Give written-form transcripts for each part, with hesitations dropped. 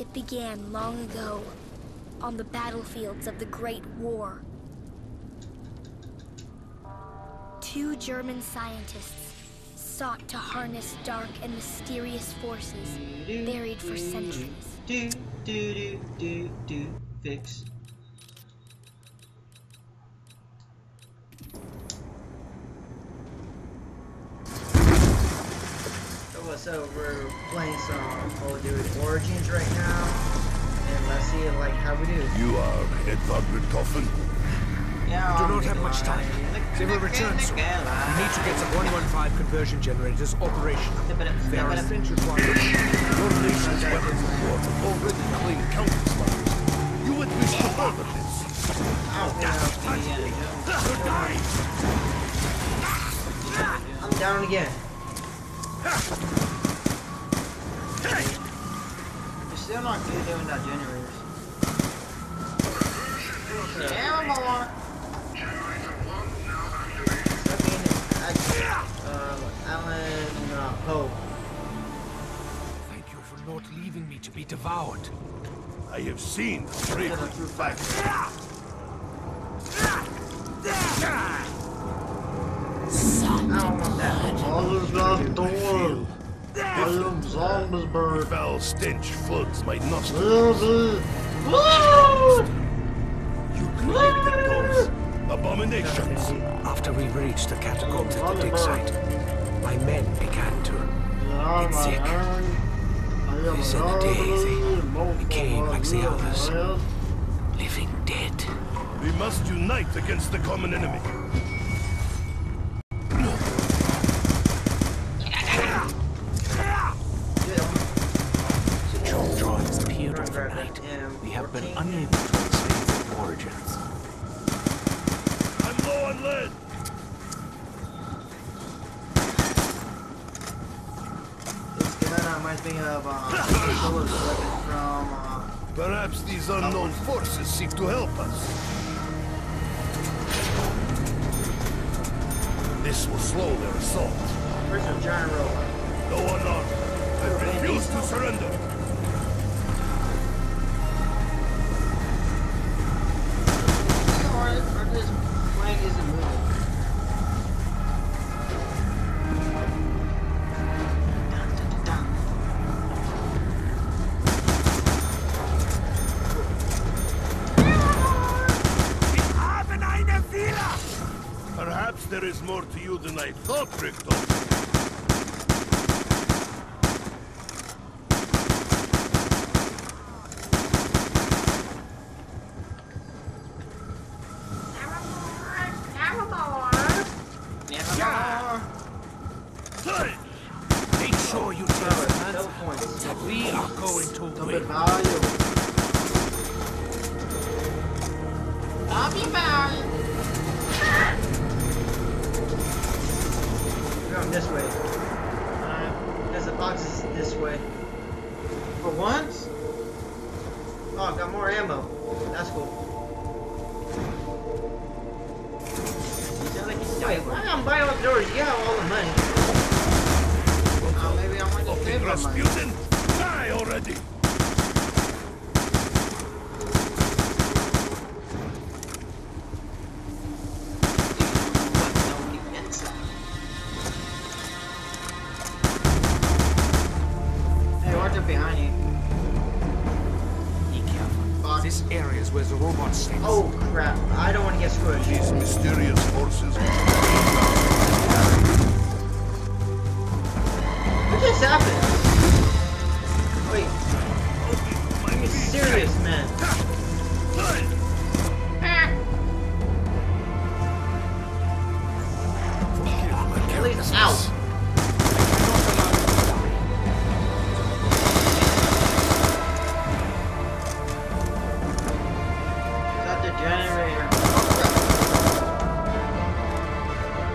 It began long ago, on the battlefields of the Great War. Two German scientists sought to harness dark and mysterious forces buried for centuries. Fix. So we're playing some Call of Duty Origins right now, and let's see like how we do. You are Edvard Richthofen? Yeah, we do not have much time. They will return soon. We need to get the 115 conversion generators operational. There are essential requirements. Your nation's weapons of war have already claimed countless lives. You would wish to further this. I'm down again. You're still not good doing that generators. Yeah, more. Alan Poe. Thank you for not leaving me to be devoured. I have seen the brave Through fight. I don't want that. Others got door. I am Zombiersburg. foul stench floods my nostrils. You created those abominations. After we reached the catacombs at the dig site, my men began to get sick. This in a day, they became like the others, living dead. We must unite against the common enemy. The chalk drawings appeared overnight. We have been unable to trace their origins. I'm low on lead. This gun reminds me of Solo's weapon from Perhaps these unknown forces seek to help us. This will slow their assault. Where's the giant robot? Go unarmed. I refuse to surrender. Or this flank isn't moving. Perhaps there is more to you than I thought, Richter. Make sure you tell us that we are going to win. I'll be back. We're going this way. Because the box is this way. For once? Oh, I got more ammo. That's cool. Wait, why I'm buying up doors? You have all the money. Oh, maybe I want to save my money. Rasputin, die already! Hey, watch it behind you. Be careful. This area is where the robot sleeps. Oh crap, I don't want to get squished. These mysterious forces. What just happened? Wait. Are you serious, man? At least out. Is that the generator?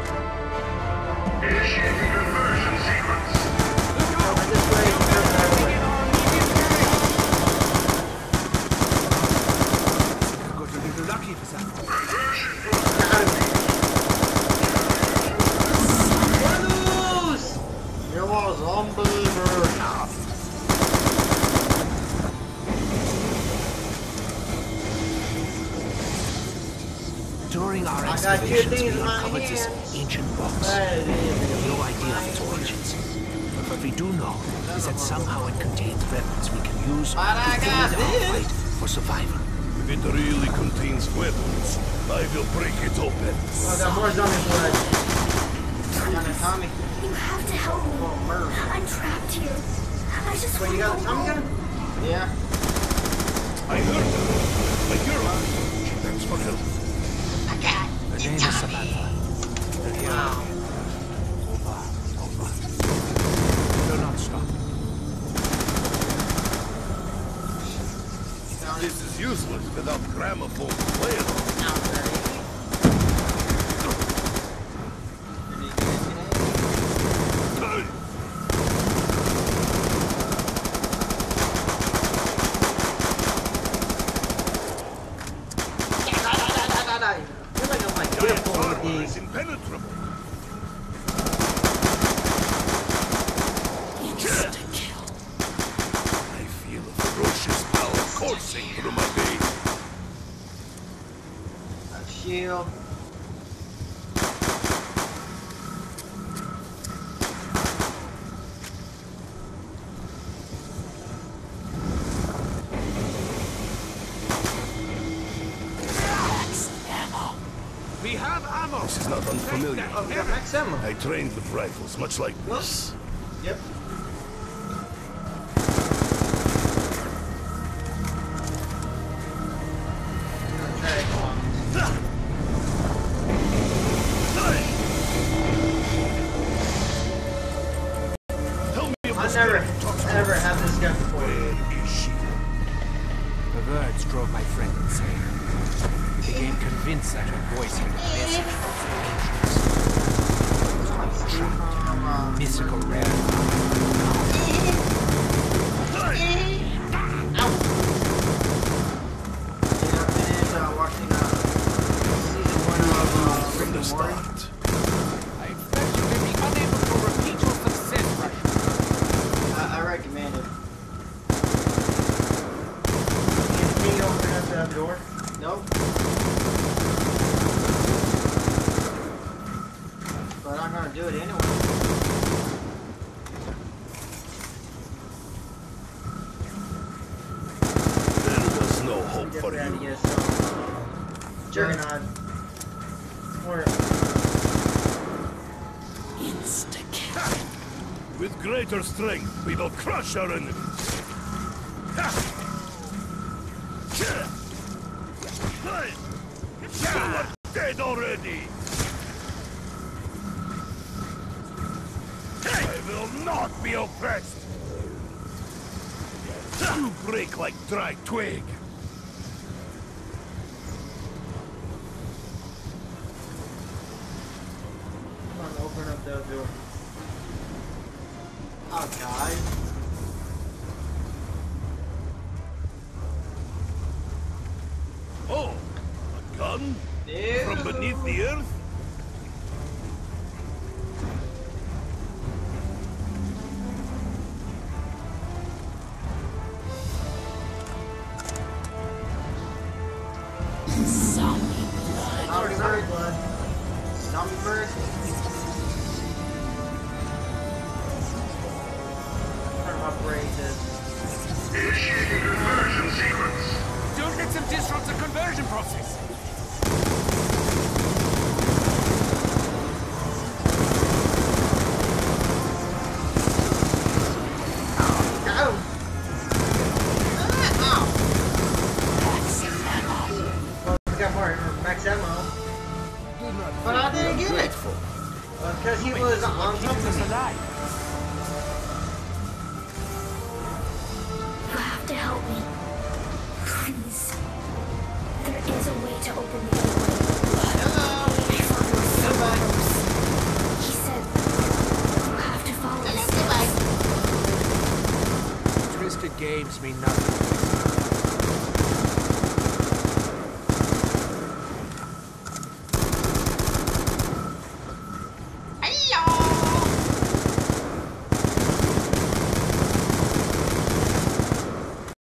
During our I got two excavations, things we in my uncovered this hands. ancient box. We have no idea of its origins. But what we do know is that somehow it contains weapons we can use to I aid got our this. fight for survival. If it really contains weapons, I will break it open. Oh, I got more zombie blood. Tommy. You have to help me. Oh, murder. I'm trapped here. I just Wait, want you got to a go Tommy home. gun? Yeah. I heard her. I hear her. She begs for help. Her name is Samantha. Wow. Over. Do not stop. This is useless without gramophone player. Is impenetrable. Insta-kill. I feel a ferocious power coursing through my veins. A shield. We have ammo! This is not unfamiliar. Oh, we got max ammo. I trained with rifles, much like this. Yep. Okay, come on. Tell me if I this never, girl talks to ever us. had this gun before. Where is she? The words drove my friend insane. He became convinced that her voice had a message from the mystical rare. Watching season 1 of From the Rick and Morty. start. I expect you to be unable to repeat your success, Rush. I recommend it. Can you open up that door? Nope. But I'm gonna do it anyway. There was no hope Get for ready, you. yes. Juggernaut. Or Insta-kill. With greater strength, we will crush our enemies. You are dead already! I will not be oppressed! You break like dry twig! come on, open up that door. Oh god. Oh, a gun? Ew. From beneath the earth? Zombie blood. Zombie blood. Zombie bird. Trying to operate this. Initiating conversion sequence. Don't let them disrupt the conversion process. Ow! Well, we got more max ammo. Do not But I think me didn't get it. ungrateful. Because he was on top Keeps us of me. alive. You have to help me. Please. There is a way to open the doorway. Hello. I followed someone. He said, you have to follow his steps. Twisted games mean nothing.